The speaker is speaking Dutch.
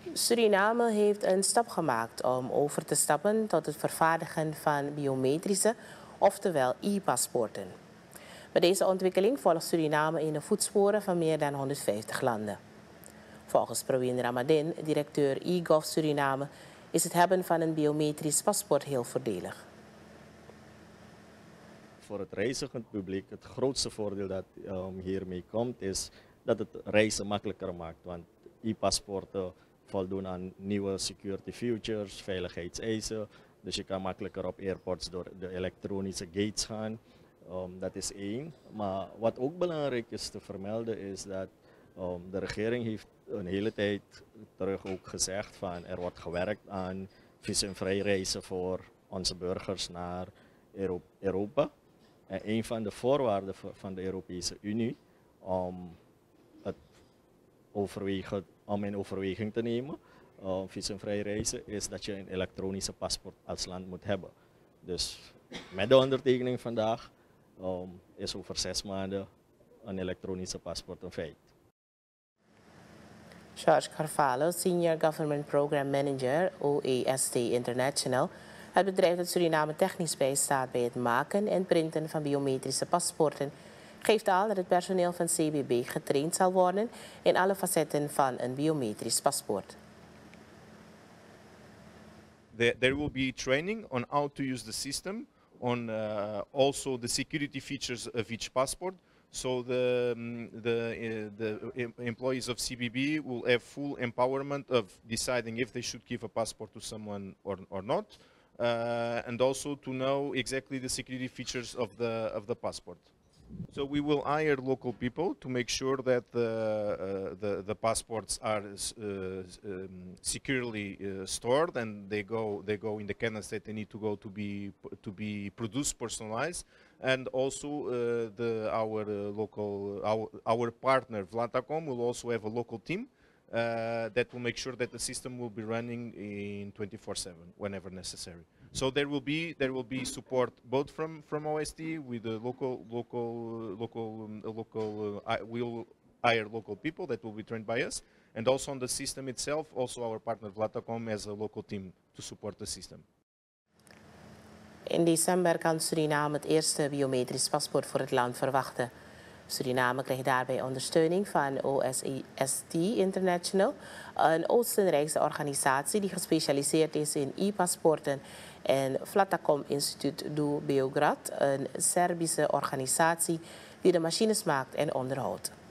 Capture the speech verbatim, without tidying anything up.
Suriname heeft een stap gemaakt om over te stappen tot het vervaardigen van biometrische, oftewel e-paspoorten. Met deze ontwikkeling volgt Suriname in de voetsporen van meer dan honderdvijftig landen. Volgens Praveen Ramadin, directeur e-Gov Suriname, is het hebben van een biometrisch paspoort heel voordelig. Voor het reizigend publiek, het grootste voordeel dat um, hiermee komt, is dat het reizen makkelijker maakt. Want e-paspoorten voldoen aan nieuwe security features, veiligheidseisen. Dus je kan makkelijker op airports door de elektronische gates gaan. Um, dat is één. Maar wat ook belangrijk is te vermelden is dat um, de regering heeft een hele tijd terug ook gezegd van er wordt gewerkt aan visumvrij reizen voor onze burgers naar Europa. En een van de voorwaarden van de Europese Unie om het overwegen, om in overweging te nemen, uh, visumvrij reizen, is dat je een elektronische paspoort als land moet hebben. Dus met de ondertekening vandaag um, is over zes maanden een elektronische paspoort een feit. George Carvalho, Senior Government Program Manager, O E S T International, het bedrijf dat Suriname technisch bijstaat bij het maken en printen van biometrische paspoorten, geeft aan dat het personeel van C B B getraind zal worden in alle facetten van een biometrisch paspoort. There, there will be training on how to use the system, on uh, also the security features of each passport. So the, um, the, uh, the employees of C B B will have full empowerment of deciding if they should give a passport to someone or, or not. Uh, and also to know exactly the security features of the of the passport. So we will hire local people to make sure that the uh, the, the passports are uh, um, securely uh, stored, and they go they go in the canons that they need to go to be to be produced, personalized, and also uh, the our uh, local our our partner Vlatacom will also have a local team. Uh, that will make sure that the system will be running in twenty-four seven whenever necessary. So there will be there will be support both from from O S T with the local local local um, local. Uh, we'll hire local people that will be trained by us, and also on the system itself, also our partner Vlatacom has a local team to support the system. In december kan Suriname het eerste biometrisch paspoort voor het land verwachten. Suriname krijgt daarbij ondersteuning van O S T International, een Oostenrijkse organisatie die gespecialiseerd is in e-paspoorten, en Vlatacom Instituut do Beograd, een Servische organisatie die de machines maakt en onderhoudt.